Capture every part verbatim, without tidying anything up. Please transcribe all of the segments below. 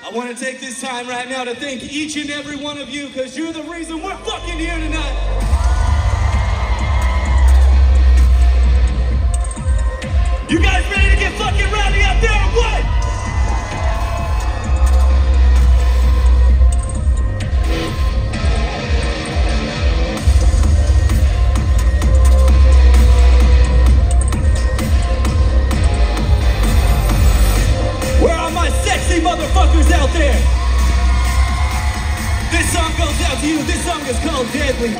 I want to take this time right now to thank each and every one of you, because you're the reason we're fucking here tonight. You guys ready to get fucking rowdy out there or what? Where are my sexy motherfuckers out there? This song goes out to you. This song is called Deadly.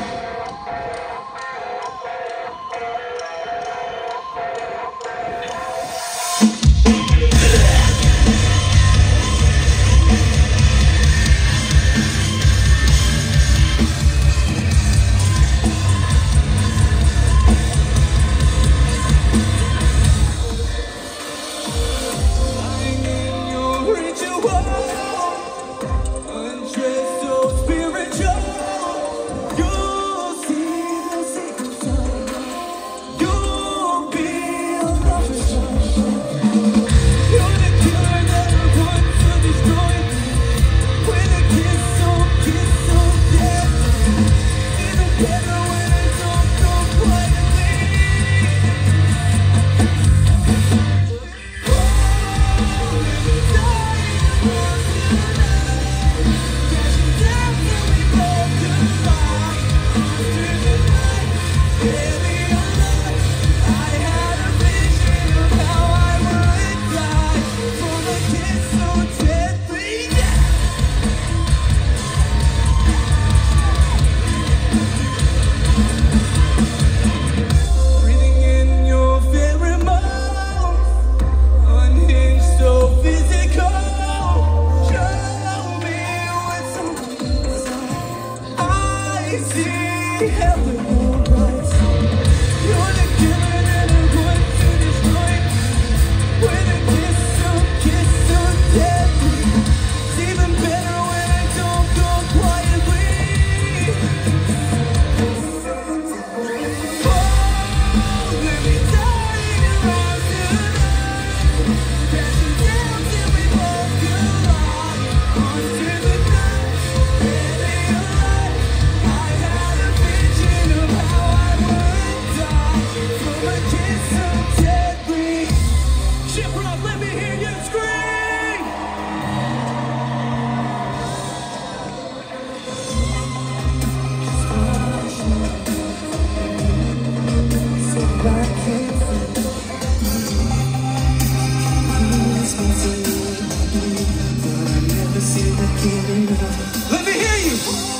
Let me hear you!